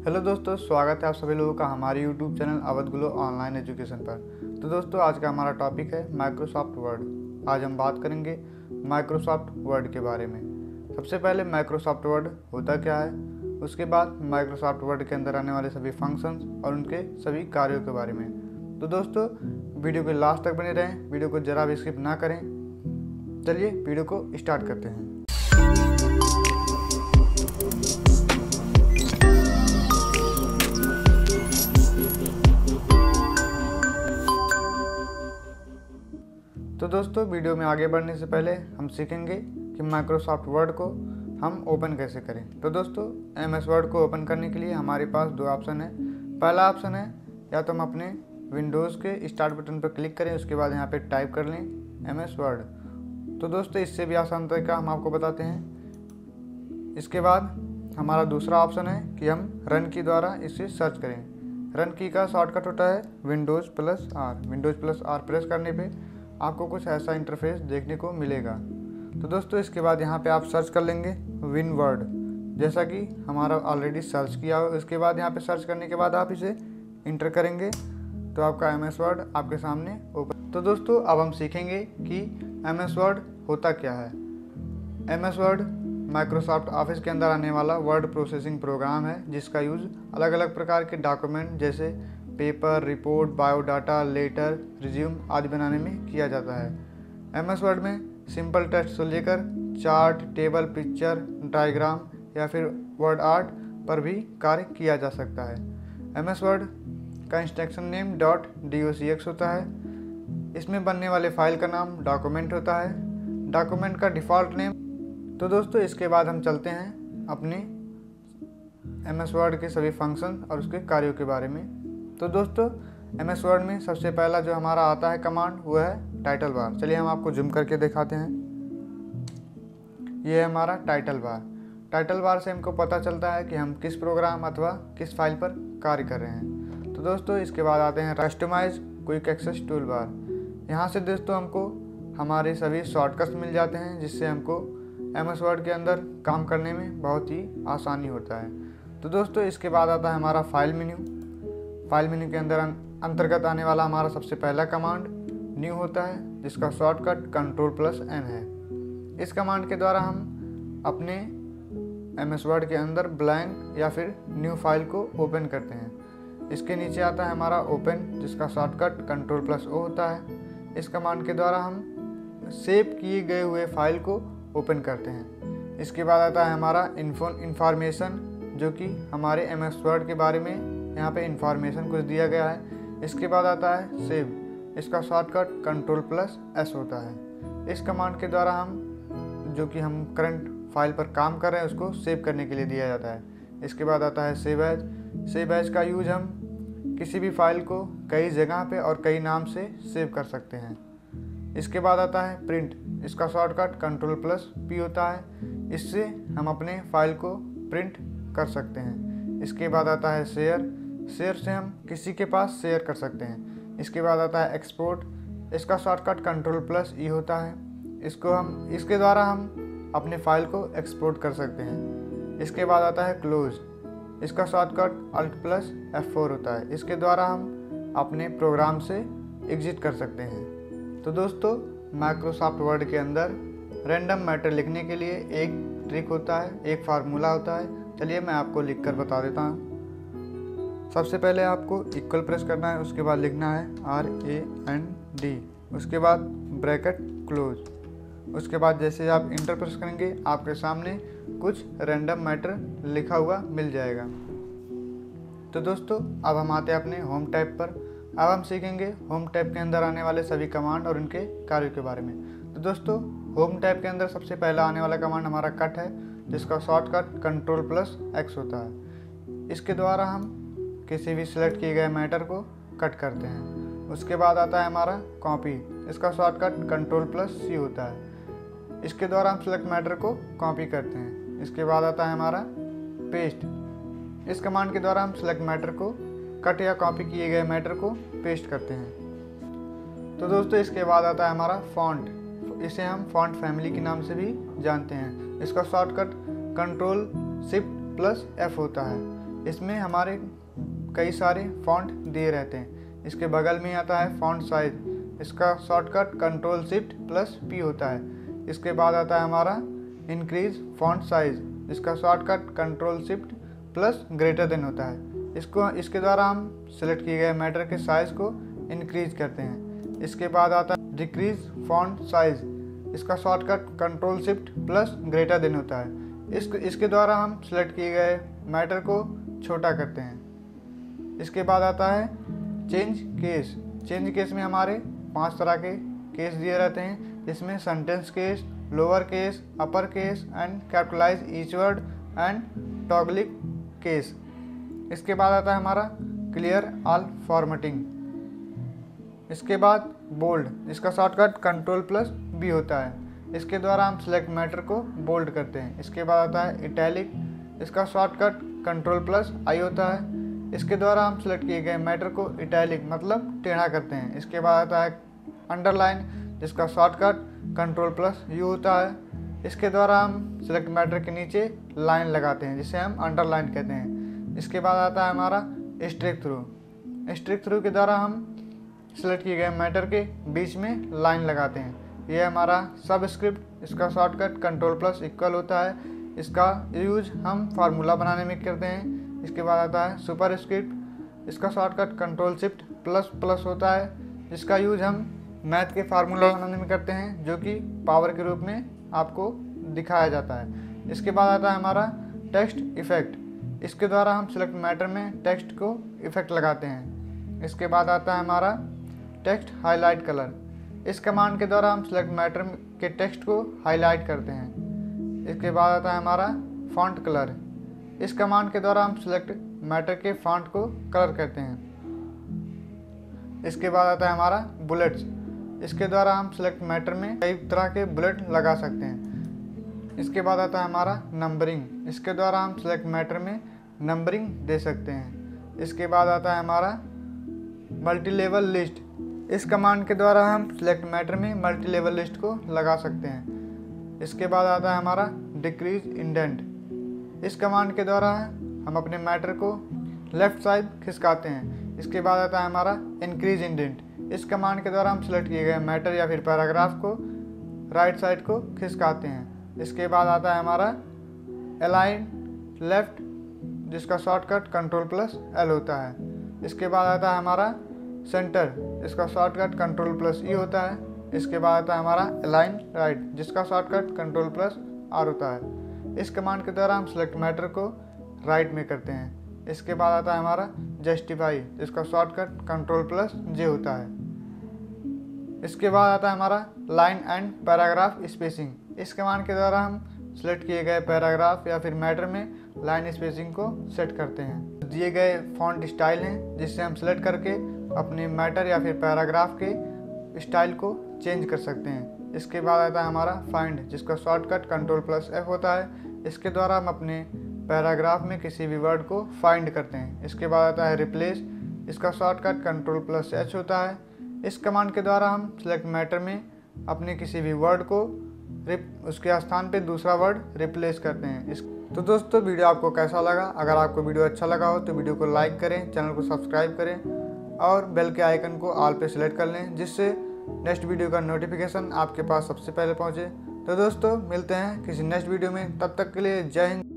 Hello दोस्तों, स्वागत है आप सभी लोगों का हमारे YouTube channel Awadh glow online education पर। तो दोस्तों, आज का हमारा टॉपिक है माइक्रोसॉफ्ट वर्ड। आज हम बात करेंगे माइक्रोसॉफ्ट वर्ड के बारे में। सबसे पहले माइक्रोसॉफ्ट वर्ड होता क्या है, उसके बाद माइक्रोसॉफ्ट वर्ड के अंदर आने वाले सभी फंक्शंस और उनके सभी कार्यों के बारे में। तो दोस्तों, वीडियो के लास्ट तक बने रहें, वीडियो को ज़रा भी स्किप ना करें। चलिए वीडियो को स्टार्ट करते हैं। तो दोस्तों, वीडियो में आगे बढ़ने से पहले हम सीखेंगे कि माइक्रोसॉफ्ट वर्ड को हम ओपन कैसे करें। तो दोस्तों, MS वर्ड को ओपन करने के लिए हमारे पास दो ऑप्शन है। पहला ऑप्शन है या तो हम अपने विंडोज़ के स्टार्ट बटन पर क्लिक करें, उसके बाद यहाँ पे टाइप कर लें MS वर्ड। तो दोस्तों, इससे भी आसान तरीका हम आपको बताते हैं। इसके बाद हमारा दूसरा ऑप्शन है कि हम रन की द्वारा इसे सर्च करें। रन की का शॉर्टकट होता है विंडोज़+R। विंडोज़+R प्रेस करने पे आपको कुछ ऐसा इंटरफेस देखने को मिलेगा। तो दोस्तों, इसके बाद यहाँ पे आप सर्च कर लेंगे विन वर्ड, जैसा कि हमारा ऑलरेडी सर्च किया हो। इसके बाद यहाँ पे सर्च करने के बाद आप इसे इंटर करेंगे तो आपका MS वर्ड आपके सामने ओपन। तो दोस्तों, अब हम सीखेंगे कि MS वर्ड होता क्या है। MS वर्ड माइक्रोसॉफ्ट ऑफिस के अंदर आने वाला वर्ड प्रोसेसिंग प्रोग्राम है, जिसका यूज़ अलग अलग प्रकार के डॉक्यूमेंट जैसे paper, report, biodata, letter, resume आदि बनाने में किया जाता है। MS वर्ड में सिंपल टेक्स्ट से लेकर चार्ट, टेबल, पिक्चर, डायग्राम या फिर वर्ड आर्ट पर भी कार्य किया जा सकता है। MS वर्ड का इंस्ट्रक्शन नेम .docx होता है। इसमें बनने वाले फाइल का नाम डॉक्यूमेंट होता है। डॉक्यूमेंट का डिफ़ॉल्ट नेम। तो दोस्तों, इसके बाद हम चलते हैं अपने MS वर्ड के सभी फंक्शन और उसके कार्यों के बारे में। तो दोस्तों, MS वर्ड में सबसे पहला जो हमारा आता है कमांड वो है टाइटल बार। चलिए हम आपको जूम करके दिखाते हैं। ये है हमारा टाइटल बार। टाइटल बार से हमको पता चलता है कि हम किस प्रोग्राम अथवा किस फाइल पर कार्य कर रहे हैं। तो दोस्तों, इसके बाद आते हैं customize quick access tool bar. यहाँ से दोस्तों हमको हमारे सभी शॉर्टकट्स मिल जाते हैं, जिससे हमको MS वर्ड के अंदर काम करने में बहुत ही आसानी होता है। तो दोस्तों, इसके बाद आता है हमारा फाइल मेन्यू। फाइल मेन्यू के अंदर अंतर्गत आने वाला हमारा सबसे पहला कमांड न्यू होता है, जिसका शॉर्टकट Ctrl+N है। इस कमांड के द्वारा हम अपने MS वर्ड के अंदर ब्लैंक या फिर न्यू फाइल को ओपन करते हैं। इसके नीचे आता है हमारा ओपन, जिसका शॉर्टकट Ctrl+O होता है। इस कमांड के द्वारा हम सेव किए गए हुए फाइल को ओपन करते हैं। इसके बाद आता है हमारा इंफॉर्मेशन, जो कि हमारे MS वर्ड के बारे में यहाँ पे इंफॉर्मेशन कुछ दिया गया है। इसके बाद आता है सेव। इसका शॉर्टकट Ctrl+S होता है। इस कमांड के द्वारा हम जो कि हम करंट फाइल पर काम कर रहे हैं उसको सेव करने के लिए दिया जाता है। इसके बाद आता है सेव एज। सेव एज का यूज हम किसी भी फाइल को कई जगह पे और कई नाम से सेव कर सकते हैं। इसके बाद आता है प्रिंट। इसका शॉर्टकट Ctrl+P होता है। इससे हम अपने फाइल को प्रिंट कर सकते हैं। इसके बाद आता है शेयर। शेयर से हम किसी के पास शेयर कर सकते हैं। इसके बाद आता है एक्सपोर्ट। इसका शॉर्टकट Ctrl+E होता है। इसके द्वारा हम अपने फाइल को एक्सपोर्ट कर सकते हैं। इसके बाद आता है क्लोज। इसका शॉर्टकट Alt+F4 होता है। इसके द्वारा हम अपने प्रोग्राम से एग्जिट कर सकते हैं। तो दोस्तों, माइक्रोसॉफ्ट वर्ड के अंदर रैंडम मैटर लिखने के लिए एक ट्रिक होता है, एक फार्मूला होता है। चलिए मैं आपको लिखकर बता देता हूँ। सबसे पहले आपको इक्वल प्रेस करना है, उसके बाद लिखना है RAND, उसके बाद ब्रैकेट क्लोज। उसके बाद जैसे आप इंटर प्रेस करेंगे आपके सामने कुछ रैंडम मैटर लिखा हुआ मिल जाएगा। तो दोस्तों, अब हम आते हैं अपने होम टैब पर। अब हम सीखेंगे होम टैब के अंदर आने वाले सभी कमांड और उनके कार्यों के बारे में। तो दोस्तों, होम टैब के अंदर सबसे पहला आने वाला कमांड हमारा कट है, जिसका शॉर्टकट Ctrl+X होता है। इसके द्वारा हम किसी भी सिलेक्ट किए गए मैटर को कट करते हैं। उसके बाद आता है हमारा कॉपी। इसका शॉर्टकट Ctrl+C होता है। इसके द्वारा हम सिलेक्ट मैटर को कॉपी करते हैं। इसके बाद आता है हमारा पेस्ट। इस कमांड के द्वारा हम सिलेक्ट मैटर को कट या कॉपी किए गए मैटर को पेस्ट करते हैं। तो दोस्तों, इसके बाद आता है हमारा फॉन्ट। इसे हम फॉन्ट फैमिली के नाम से भी जानते हैं। इसका शॉर्टकट Ctrl+Shift+F होता है। इसमें हमारे कई सारे फॉन्ट दिए रहते हैं। इसके बगल में आता है फॉन्ट साइज, इसका शॉर्टकट Ctrl+Shift+P होता है। इसके बाद आता है हमारा इंक्रीज फॉन्ट साइज, इसका शॉर्टकट Ctrl+Shift+Greater Than होता है। इसके द्वारा हम सेलेक्ट किए गए मैटर के साइज को इंक्रीज करते हैं। इसके बाद आता है डिक्रीज फॉन्ट साइज, इसका शॉर्टकट Ctrl+Shift+Greater Than होता है। इसके द्वारा हम सेलेक्ट किए गए मैटर को छोटा करते हैं। इसके बाद आता है चेंज केस। चेंज केस में हमारे 5 तरह के केस दिए रहते हैं, जिसमें sentence case, lower case, upper case and capitalize each word and toggle case. इसके बाद आता है हमारा क्लियर ऑल फॉर्मेटिंग। इसके बाद बोल्ड, इसका शॉर्टकट Ctrl+B होता है। इसके द्वारा हम सेलेक्ट मैटर को बोल्ड करते हैं। इसके बाद आता है इटैलिक, इसका शॉर्टकट Ctrl+I होता है। इसके द्वारा हम सेलेक्ट किए गए मैटर को इटैलिक मतलब टेढ़ा करते हैं। इसके बाद आता है अंडरलाइन, जिसका शॉर्टकट Ctrl+U होता है। इसके द्वारा हम सेलेक्ट मैटर के नीचे लाइन लगाते हैं, जिसे हम अंडरलाइन कहते हैं। इसके बाद आता है हमारा स्ट्रिक थ्रू। स्ट्रिक थ्रू के द्वारा हम सेलेक्ट किए गए मैटर के बीच में लाइन लगाते हैं। यह हमारा सबस्क्रिप्ट, इसका शॉर्टकट Ctrl+= होता है। इसका यूज हम फार्मूला बनाने में करते हैं। इसके बाद आता है सुपरस्क्रिप्ट, इसका शॉर्टकट Ctrl+Shift++ होता है, जिसका यूज हम मैथ के फार्मूला बनाने में करते हैं, जो कि पावर के रूप में आपको दिखाया जाता है। इसके बाद आता है हमारा टेक्स्ट इफेक्ट। इसके द्वारा हम सिलेक्ट मैटर में टेक्स्ट को इफेक्ट लगाते हैं। इसके बाद आता है हमारा टेक्स्ट हाईलाइट कलर। इस कमांड के द्वारा हम सिलेक्ट मैटर के टेक्स्ट को हाईलाइट करते हैं। इसके बाद आता है हमारा फॉन्ट कलर। इस कमांड के द्वारा हम सिलेक्ट मैटर के फॉन्ट को कलर करते हैं। इसके बाद आता है हमारा बुलेट्स। इसके द्वारा हम सिलेक्ट मैटर में कई तरह के बुलेट लगा सकते हैं। इसके बाद आता है हमारा नंबरिंग। इसके द्वारा हम सिलेक्ट मैटर में नंबरिंग दे सकते हैं। इसके बाद आता है हमारा मल्टी लेवल लिस्ट। इस कमांड के द्वारा हम सिलेक्ट मैटर में मल्टी लेवल लिस्ट को लगा सकते हैं। इसके बाद आता है हमारा डिक्रीज इंडेंट। इस कमांड के द्वारा हम अपने मैटर को लेफ्ट साइड खिसकाते हैं। इसके बाद आता है हमारा इंक्रीज इंडेंट। इस कमांड के द्वारा हम सिलेक्ट किए गए मैटर या फिर पैराग्राफ को राइट साइड को खिसकाते हैं। इसके बाद आता है हमारा अलाइन लेफ्ट, जिसका शॉर्टकट Ctrl+L होता है। इसके बाद आता है हमारा सेंटर, इसका शॉर्टकट Ctrl+E होता है। इसके बाद आता है हमारा अलाइन राइट, जिसका शॉर्टकट Ctrl+R होता है। इस कमांड के द्वारा हम सिलेक्ट मैटर को राइट में करते हैं। इसके बाद आता है हमारा जस्टिफाई, जिसका शॉर्टकट Ctrl+J होता है। इसके बाद आता है हमारा लाइन एंड पैराग्राफ स्पेसिंग। इस कमांड के द्वारा हम सिलेक्ट किए गए पैराग्राफ या फिर मैटर में लाइन स्पेसिंग को सेट करते हैं। दिए गए फॉन्ट स्टाइल हैं, जिससे हम सेलेक्ट करके अपने मैटर या फिर पैराग्राफ के स्टाइल को चेंज कर सकते हैं। इसके बाद आता है हमारा फाइंड, जिसका शॉर्टकट Ctrl+F होता है। इसके द्वारा हम अपने पैराग्राफ में किसी भी वर्ड को फाइंड करते हैं। इसके बाद आता है रिप्लेस, इसका शॉर्टकट Ctrl+H होता है। इस कमांड के द्वारा हम सिलेक्ट मैटर में अपने किसी भी वर्ड को उसके स्थान पे दूसरा वर्ड रिप्लेस करते हैं। तो दोस्तों, वीडियो आपको कैसा लगा? अगर आपको वीडियो अच्छा लगा हो तो वीडियो को लाइक करें, चैनल को सब्सक्राइब करें और बेल के आइकन को ऑल पे सेलेक्ट कर लें, जिससे नेक्स्ट वीडियो का नोटिफिकेशन आपके पास सबसे पहले पहुंचे। तो दोस्तों, मिलते हैं किसी नेक्स्ट वीडियो में। तब तक के लिए जय हिंद।